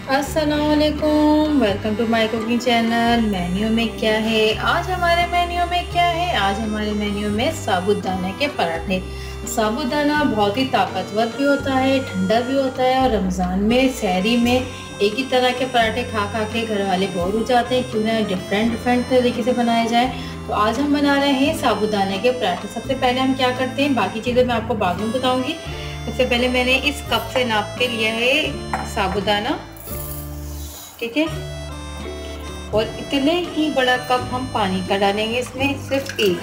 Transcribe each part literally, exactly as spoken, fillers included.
अस्सलामुअलैकुम, welcome to my cooking channel. Menu में क्या है आज? हमारे मेन्यू में क्या है आज? हमारे मेन्यू में साबूदाना के पराठे। साबूदाना बहुत ही ताकतवर भी होता है, ठंडा भी होता है, और रमज़ान में सहरी में एक ही तरह के पराठे खा खा के घर वाले बोर हो जाते हैं। क्यों ना डिफरेंट डिफरेंट तरीके से बनाए जाए। तो आज हम बना रहे हैं साबूदाना के पराठे। सबसे पहले हम क्या करते हैं, बाकी चीज़ें मैं आपको बाद में बताऊँगी। सबसे पहले मैंने इस कप से नाप के लिया है साबूदाना, ठीक है। और इतने ही बड़ा कप हम पानी का डालेंगे इसमें, सिर्फ एक,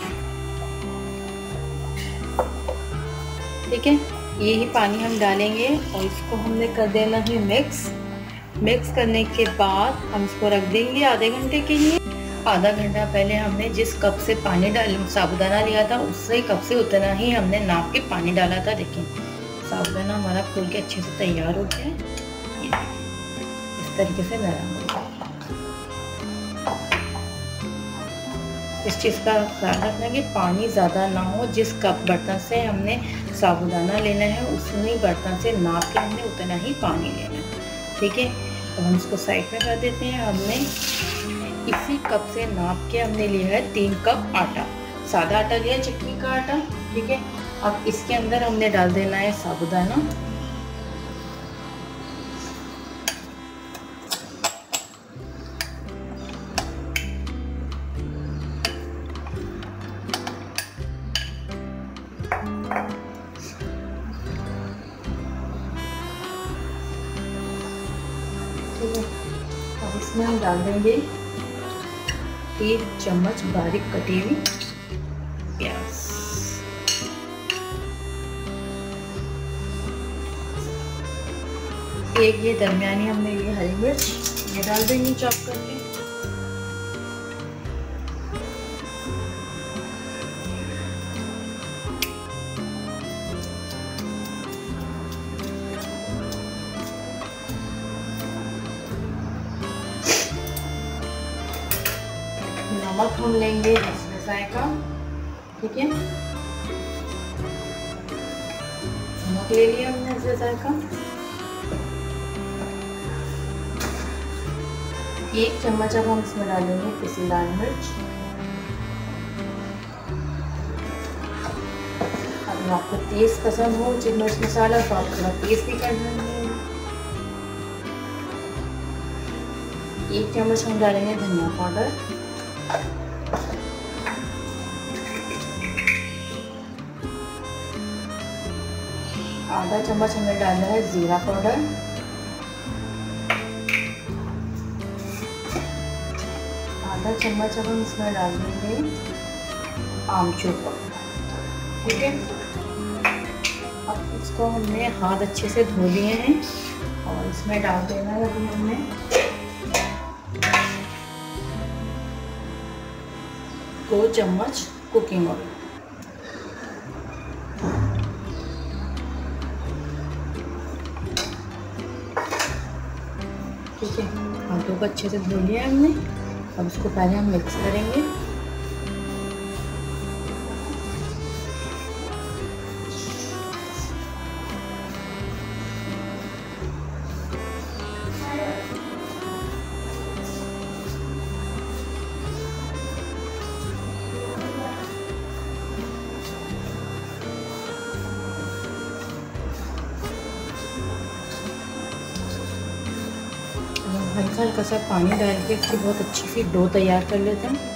ठीक है। ये ही पानी हम डालेंगे और इसको हमने कर देना है मिक्स। मिक्स करने के बाद हम इसको रख देंगे आधे घंटे के लिए। आधा घंटा पहले हमने जिस कप से पानी डाल साबूदाना लिया था, उससे कप से उतना ही हमने नाप के पानी डाला था। देखिए साबूदाना हमारा फूल के अच्छे से तैयार हो गया है, इस तरीके से नरम हो गया। इस चीज़ का ख्याल रखना कि पानी ज़्यादा ना हो। जिस कप बर्तन से हमने साबूदाना लेना है, उसी बर्तन से नाप के हमने उतना ही पानी लेना है, ठीक है। अब हम इसको साइड में कर देते हैं। हमने इसी कप से नाप के हमने लिया है तीन कप आटा, सादा आटा लिया, चटनी का आटा, ठीक है। अब इसके अंदर हमने डाल देना है साबूदाना। ठीक है, अब इसमें हम डाल देंगे एक चम्मच बारीक कटी हुई प्याज, एक ये दरमियानी हमने ये हरी मिर्च, ये डाल देंगे चॉप करके। नमक हम लेंगे इसमें जायका, ठीक है। नमक ले लिया हमने इसमें जायका। एक चम्मच अब हम इसमें डालेंगे पिसी लाल मिर्च। अगर आपको तेज पसंद हो चिकन मिर्च मसाला तो आप थोड़ा तेज भी कर देंगे। एक चम्मच हम डालेंगे धनिया पाउडर, आधा चम्मच हमने डाला है जीरा पाउडर, आधा चम्मच अब हम इसमें डाल देंगे आमचूर पाउडर, ठीक है। अब इसको हमने हाथ अच्छे से धो लिए हैं और इसमें डाल देना है अभी हमने दो चम्मच कुकिंग ऑयल, ठीक है। हाथों को अच्छे से धो लिया हमने। अब इसको पहले हम मिक्स करेंगे। हल्का हल्का सा पानी डाल के इसकी बहुत अच्छी सी डो तैयार कर लेते हैं।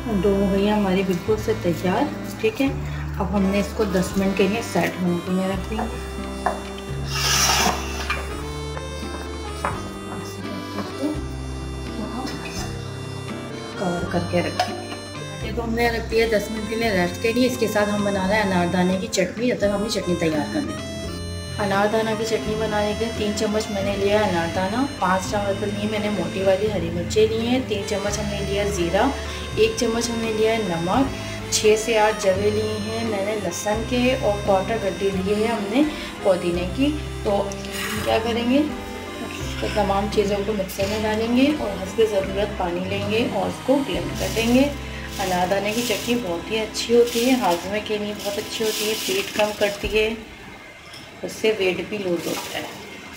डो हो गई हमारी बिल्कुल से तैयार। ठीक है, अब हमने इसको दस मिनट के लिए सेट होने के लिए रख देंगे। कवर करके रखेंगे। तो हमने रख दिया दस मिनट के लिए रेस्ट के लिए। इसके साथ हम बना रहे हैं अनारदाने की चटनी। जब तक हमने चटनी तैयार कर ली। अनारदाना की चटनी बनाने के लिए तीन चम्मच मैंने लिया अनारदाना, पाँच चम्मच लिए मैंने मोटी वाली हरी मिर्चें लिए हैं, तीन चम्मच हमने लिया ज़ीरा, एक चम्मच हमने लिया है नमक, छः से आठ जवे लिए हैं मैंने लहसुन के और क्वार्टर गड्ढे लिए हैं हमने पुदीने की। तो क्या करेंगे, तो तमाम चीज़ों को मिक्सर में डालेंगे और हस्ब ज़रूरत पानी लेंगे और उसको ब्लेंड कर देंगे। अनारदाने की चटनी बहुत ही अच्छी होती है, हाजमे के लिए बहुत अच्छी होती है, पेट कम करती है, उससे वेट भी लूज होता है।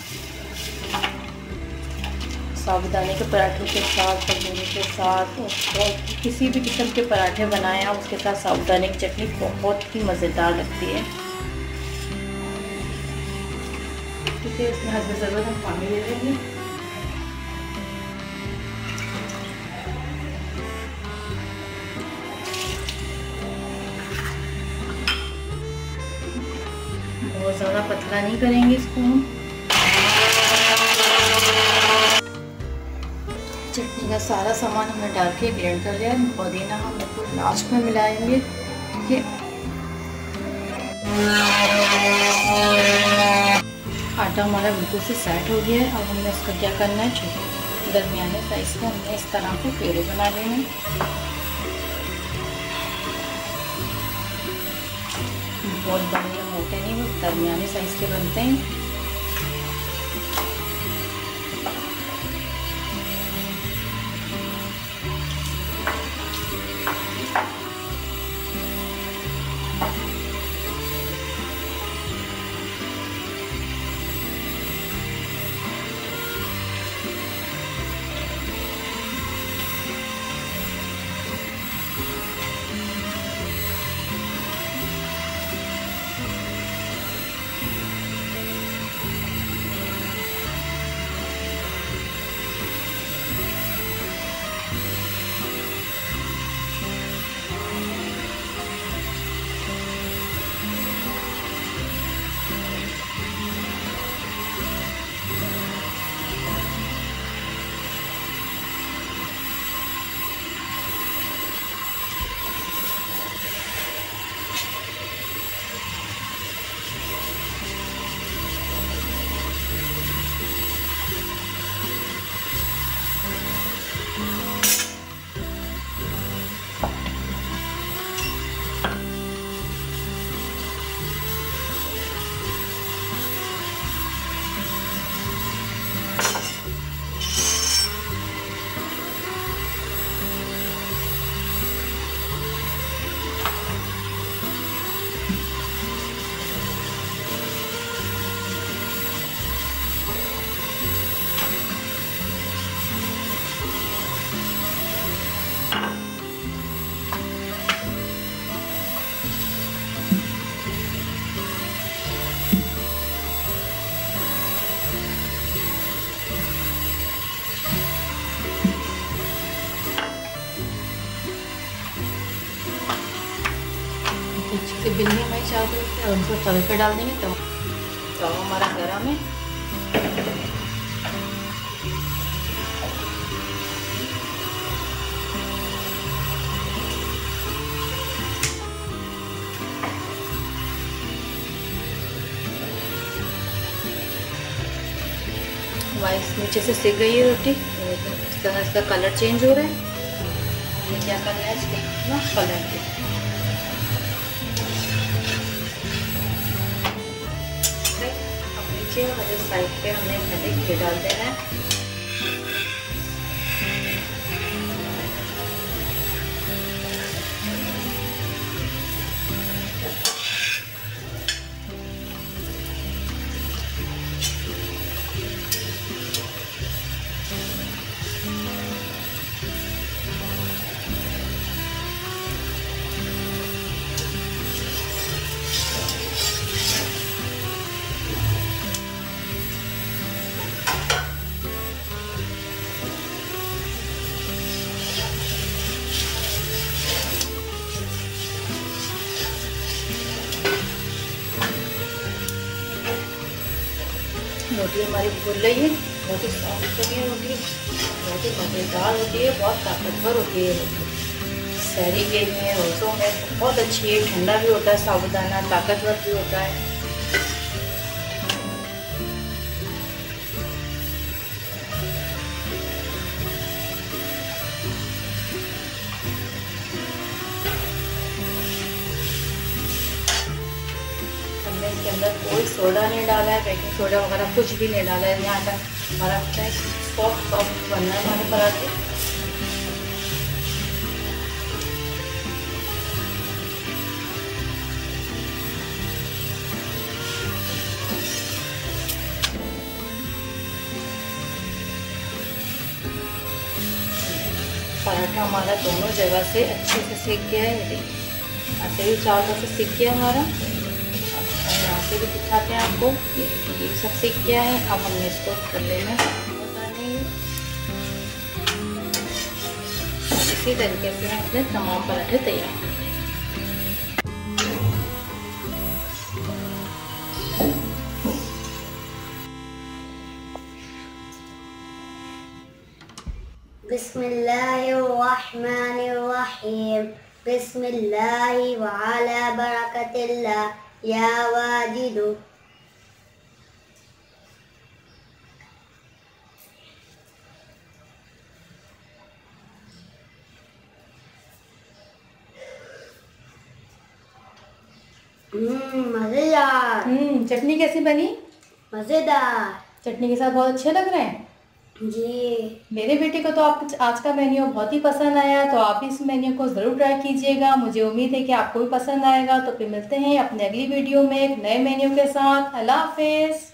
साबूदाने के पराठों के साथ, पकौड़े के साथ और किसी भी किस्म के पराठे बनाएं आप, उसके साथ साबूदाने की चटनी बहुत ही मज़ेदार लगती है। ठीक है, इसमें हस्ब ज़रूरत हम पानी ले लेंगे। बहुत ज़्यादा पतला नहीं करेंगे इसको हम। चटनी का सारा सामान हमने डाल के ब्लेंड कर लिया। पुदीना हम बिल्कुल लास्ट में मिलाएंगे। ठीक है, आटा हमारा बिल्कुल से सेट हो गया है। अब हमने इसका क्या करना है, छोटे दरमियाने साइज़ को हमने इस तरह के पेड़े बना लेने हैं। बहुत बड़े या मोटे नहीं, वो दरमियाने साइज़ के बनते हैं। से बिल्ली हमारी चाहते हैं और उनको तवे पे डाल देंगे। तो तवा हमारा गरम है। वाइस नीचे से सिक गई है रोटी। इस तरह इसका कलर चेंज हो रहा है। ये क्या करना है, इसको ना कलर के नीचे वाले साइड पे हमने पहले घी डाल देना है। रोटी हमारी फूल रही है, बहुत ही सॉफ्ट होती है रोटी, बहुत ही मज़ेदार होती है, बहुत ताकतवर होती है रोटी। सहरी के लिए, रोज़ों में बहुत अच्छी है, ठंडा भी होता है साबूदाना, ताकतवर भी होता है। हमने इसके अंदर कोई सोडा नहीं डाला है, बेकिंग सोडा वगैरह कुछ भी नहीं डाला है। यहाँ तक हमारा सॉफ्ट सॉफ्ट बनना है हमारे पराठे। पराठा हमारा दोनों जगह से अच्छे से सीख गया है। देखिए ऐसे भी चारों से सीख गया हमारा। यहाँ से भी दिखाते हैं आपको, ये भी सब सीख गया है। अब हमने इसको तलने में उतारने हैं। इसी तरीके से हम अपने तमाम पराठे तैयार करेंगे। बिस्मिल्लाहिर्रहमानिर्रहीम। बिस्मिल्लाहि व अला बरकतिल्लाह या वाजिदु। हम्म मज़ेदार। हम्म चटनी कैसी बनी? मज़ेदार। चटनी के साथ बहुत अच्छे लग रहे हैं जी। मेरे बेटे को। तो आप आज का मेन्यू बहुत ही पसंद आया, तो आप इस मेन्यू को ज़रूर ट्राई कीजिएगा। मुझे उम्मीद है कि आपको भी पसंद आएगा। तो फिर मिलते हैं अपने अगली वीडियो में एक नए मेन्यू के साथ। अल्लाह हाफिज़।